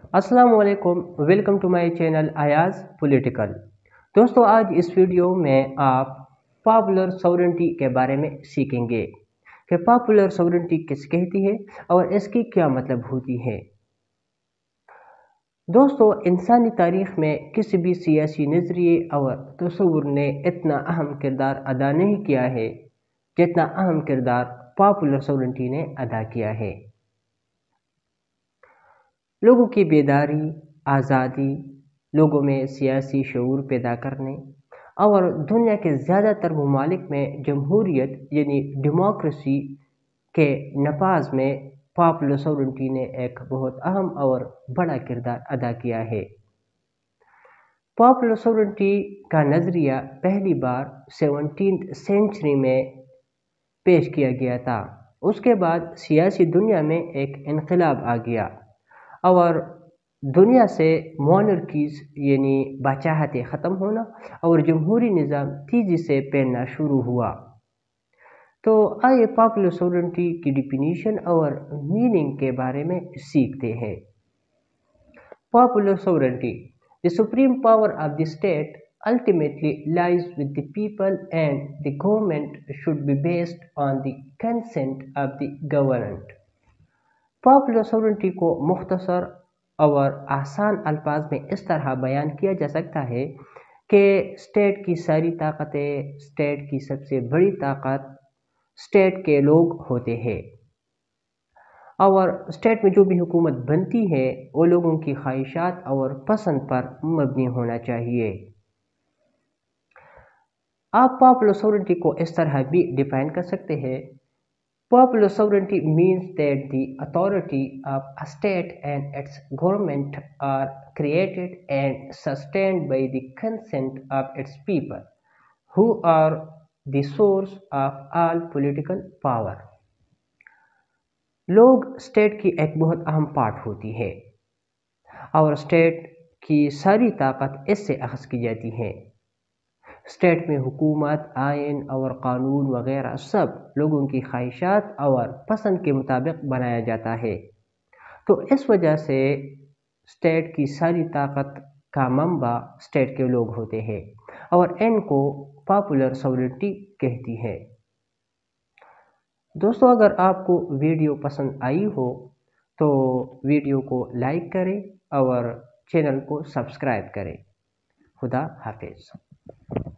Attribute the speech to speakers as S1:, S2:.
S1: السلام علیکم، welcome to my channel Ayaz political. دوستو، آج اس ویڈیو میں آپ پاپولر سورنٹی کے بارے میں سیکھیں گے کہ پاپولر سورنٹی کس کہتی ہے اور اس کی کیا مطلب ہوتی ہے۔ دوستو، انسانی تاریخ میں کسی بھی سیاسی نظریے اور تصور نے اتنا اہم کردار ادا نہیں کیا ہے جتنا اہم کردار پاپولر سورنٹی نے ادا کیا ہے۔ لوگوں کی بیداری، آزادی، لوگوں میں سیاسی شعور پیدا کرنے اور دنیا کے زیادہ تر ممالک میں جمہوریت یعنی ڈیموکریسی کے نفاذ میں پاپولر سورنٹی نے ایک بہت اہم اور بڑا کردار ادا کیا ہے۔ پاپولر سورنٹی کا نظریہ پہلی بار 17 سینچری میں پیش کیا گیا تھا۔ اس کے بعد سیاسی دنیا میں ایک انقلاب آ گیا اور دنیا سے مونرکیز یعنی بادشاہتیں ختم ہونا اور جمہوری نظام تیزی سے پھیلنا شروع ہوا۔ تو آئیے پاپولر سورنٹی کی ڈیفینیشن اور میننگ کے بارے میں سیکھتے ہیں۔ Popular sovereignty: The supreme power of the state ultimately lies with the people and the government should be based on the consent of the governed۔ Popular sovereignty کو مختصر اور آسان الفاظ میں اس طرح بیان کیا جا سکتا ہے کہ اسٹیٹ کی ساری طاقتیں، اسٹیٹ کی سب سے بڑی طاقت اسٹیٹ کے لوگ ہوتے ہیں، اور اسٹیٹ میں جو بھی حکومت بنتی ہے وہ لوگوں کی خواہشات اور پسند پر مبنی ہونا چاہیے۔ آپ پاپولر سورنٹی کو اس طرح بھی ڈیفائن کر سکتے ہیں: Popular sovereignty means that the authority of a state and its government are created and sustained by the consent of its people, who are the source of all political power۔ لوگ state کی ایک بہت اہم part ہوتی ہے اور state کی ساری طاقت اس سے اخذ کی جاتی ہے۔ اسٹیٹ میں حکومت، آئین اور قانون وغیرہ سب لوگوں کی خواہشات اور پسند کے مطابق بنایا جاتا ہے۔ تو اس وجہ سے اسٹیٹ کی ساری طاقت کا منبع اسٹیٹ کے لوگ ہوتے ہیں اور ان کو پاپولر سورنٹی کہتی ہے۔ دوستو، اگر آپ کو ویڈیو پسند آئی ہو تو ویڈیو کو لائک کریں اور چینل کو سبسکرائب کریں۔ خدا حافظ۔